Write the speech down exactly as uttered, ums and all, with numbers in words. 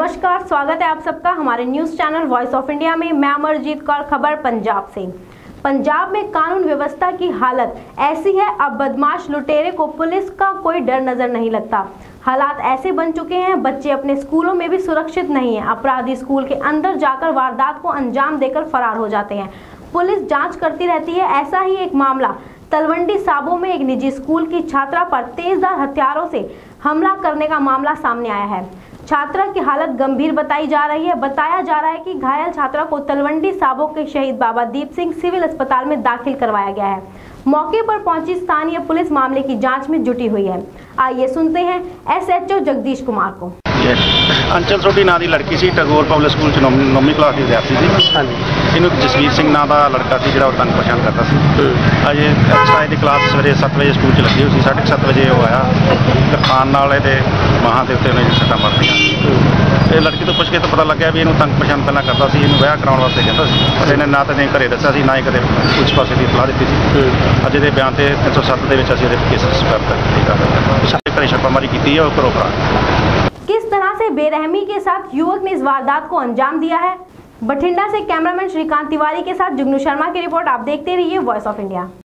नमस्कार, स्वागत है आप सबका हमारे news channel voice of India में। मैं अमरजीत कौर, खबर पंजाब से। पंजाब में कानून व्यवस्था की हालत ऐसी है, अब बदमाश लुटेरे को पुलिस का कोई डर नजर नहीं लगता। हालात ऐसे बन चुके हैं, बच्चे अपने स्कूलों में भी सुरक्षित नहीं है। अपराधी स्कूल के अंदर जाकर वारदात को अंजाम देकर फरार हो जाते हैं। पुलिस जांच करती रहती है। ऐसा ही एक मामला तलवंडी साबो में एक निजी स्कूल की छात्रा पर तेजधार हथियारों से हमला करने का मामला सामने आया है। छात्रा की हालत गंभीर बताई जा रही है। बताया जा रहा है कि घायल छात्रा को तलवंडी साबो के शहीद बाबा दीप सिंह सिविल अस्पताल में दाखिल करवाया गया है। मौके पर पहुंची स्थानीय पुलिस मामले की जांच में जुटी हुई है। आइए सुनते हैं एसएचओ जगदीश कुमार को। अंचल सोडी नाम की लड़की सी टैगोर पब्लिक स्कूल च नौवीं क्लास की विद्यार्थी थी। इन्हू जसवीर सिंह नाम का लड़का सी जो तंग परेशान करता सी। अजे एक्स्ट्रा की क्लास सवेरे सत्त बजे स्कूल च लगी हुई, साढ़े सत्त बजे वो आया किरपान नाल मां के उत्ते सट्टा मारदियां। ये लड़की तो पुछ के तो पता लग्या भी इन्हू तंग परेशान पहला करता सी, इन्हू विआह कराउण वास्ते कहता सी, पर इन्हें ना तो इन्हें घरे दस्सिया सी, ना ही कदे पुलिस पासे की इतलाह दी सी। अज ये बयान से तीन सौ सत्त के केस दर्ज घरे छापामारी की है। घरों फरार किस तरह से बेरहमी के साथ युवक ने इस वारदात को अंजाम दिया है। बठिंडा से कैमरामैन श्रीकांत तिवारी के साथ जुगनू शर्मा की रिपोर्ट। आप देखते रहिए वॉइस ऑफ इंडिया।